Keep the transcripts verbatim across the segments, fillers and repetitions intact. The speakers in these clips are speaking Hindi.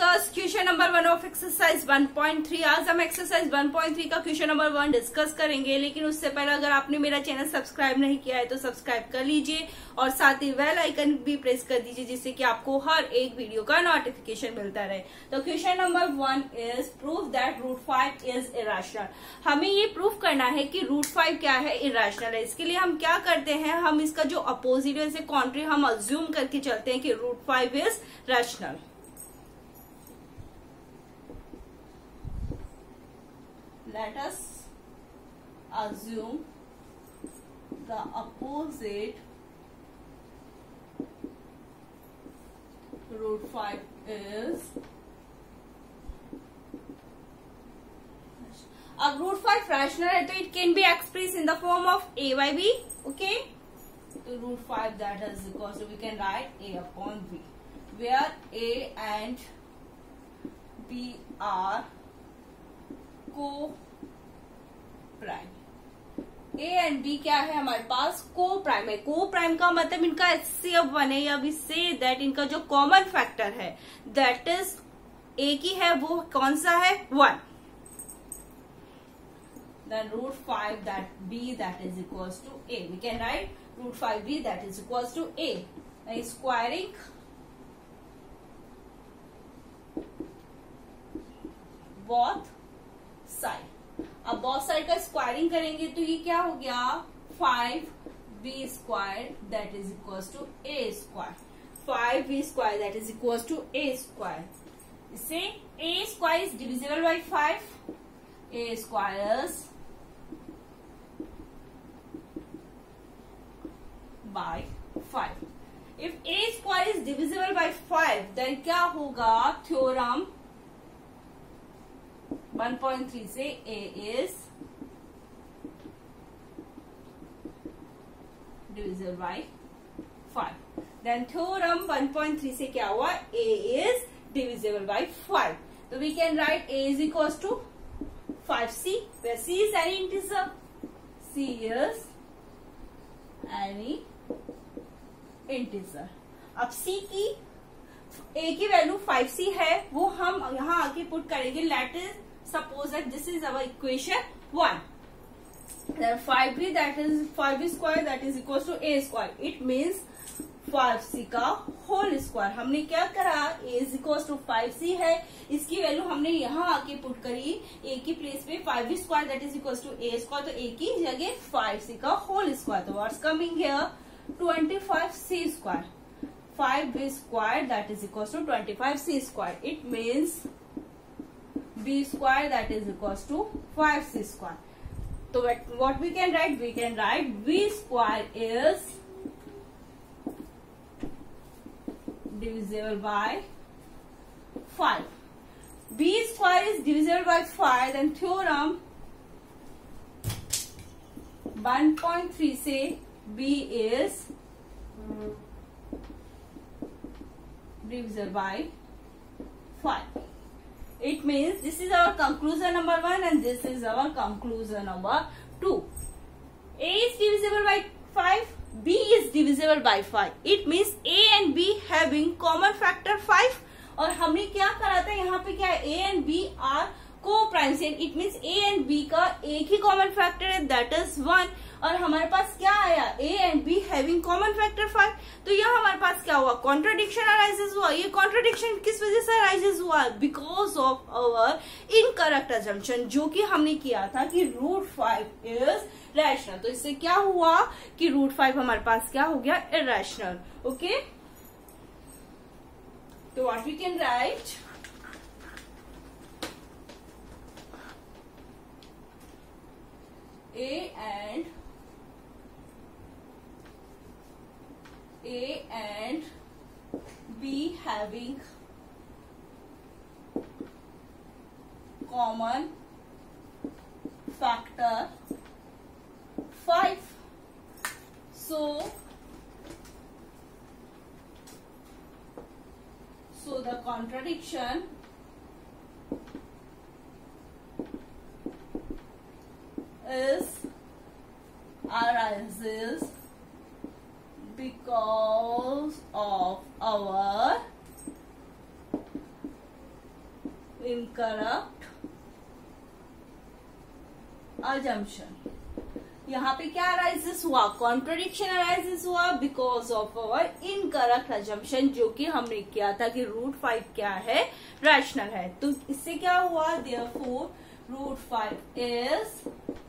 Discuss question number one of exercise one point three. आज हम एक्सरसाइज वन पॉइंट थ्री का क्वेश्चन नंबर वन डिस्कस करेंगे, लेकिन उससे पहले अगर आपने मेरा चैनल सब्सक्राइब नहीं किया है तो सब्सक्राइब कर लीजिए और साथ ही बेल आइकन भी प्रेस कर दीजिए, जिससे कि आपको हर एक वीडियो का नोटिफिकेशन मिलता रहे। तो question number one is proof that root five is irrational. हमें ये प्रूफ करना है कि रूट फाइव क्या है, इरेशनल है। इसके लिए हम क्या करते हैं, हम इसका जो अपोजिट है, जैसे कॉन्ट्री, हम अज्यूम करके चलते हैं कि root five is rational. Let us assume the opposite root five is, अब root five rational है तो it can be expressed in the form of a by b, okay? तो root five that is equal to, we can write a upon b, where a and b are को प्राइम। ए एंड बी क्या है हमारे पास, को प्राइम है। को प्राइम का मतलब इनका एच सी एफ वन है, या वी से दैट इनका जो कॉमन फैक्टर है दैट इज ए की है, वो कौन सा है, one. Then root five that b that is equals to a, we can write root five b that is equals to a. Squaring both side, अब बोथ साइड का स्क्वायरिंग करेंगे तो ये क्या हो गया, five b square that is equal to a square. Five b square that is equal to a square. इससे a square is divisible by five, a square by five. If a square is divisible by five then क्या होगा, थ्योरम वन पॉइंट थ्री से a is divisible by five. Then theorem one point three से क्या हुआ, a is divisible by five. तो we can write a is equals to five c, where c is any integer, c is any integer। अब c की a की वैल्यू फाइव सी है, वो हम यहाँ आके पुट करेंगे। Let is suppose that this is our equation one, then five b that is five b square that is equals to a square, it means five c का होल स्क्वायर। हमने क्या करा, a is equals to five c है, इसकी वैल्यू हमने यहाँ आके पुट करी a की प्लेस पे five b square that is equals to a square, तो a की जगह फाइव सी का होल स्क्वायर। तो what's coming here, twenty five c square, five b square that is equals to twenty five c square, it means b square that is equals to five c square. So what we can write, we can write b square is divisible by five. b square is divisible by five, then theorem one point three से b is divisible by five. It means this is our conclusion number one and this is our conclusion number two. A is divisible by five, B is divisible by five. It means A and B having common factor five. और हमने क्या करा था, यहाँ पे क्या है, A and B are co-primes. It means A and B का एक ही common factor है, that is one. और हमारे पास क्या आया, A and B having common factor five. तो यह हमारे पास क्या हुआ, कॉन्ट्राडिक्शन अराइजेस हुआ। ये कॉन्ट्राडिक्शन किस वजह से अराइजेस हुआ, because of our incorrect assumption, जो कि हमने किया था कि रूट फाइव इज रैशनल। तो इससे क्या हुआ कि रूट फाइव हमारे पास क्या हो गया, इरेशनल। ओके, तो what we can write, A and A and B having common factor five. So, so the contradiction is arises because of our incorrect assumption. यहाँ पे क्या अराइजेस हुआ, कॉन्ट्रडिक्शन अराइजेस हुआ because of our incorrect assumption, जो कि हमने किया था कि रूट फाइव क्या है, रैशनल है। तो इससे क्या हुआ, therefore root five is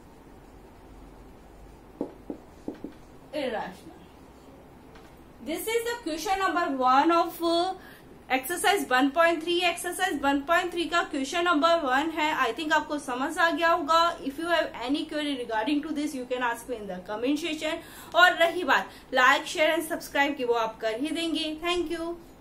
irrational. This is the question number one of uh, exercise one point three. exercise one point three का question number one है। I think आपको समझ आ गया होगा। If you have any query regarding to this, you can ask me in the comment section। और रही बात लाइक शेयर एंड सब्सक्राइब की, वो आप कर ही देंगे। Thank you.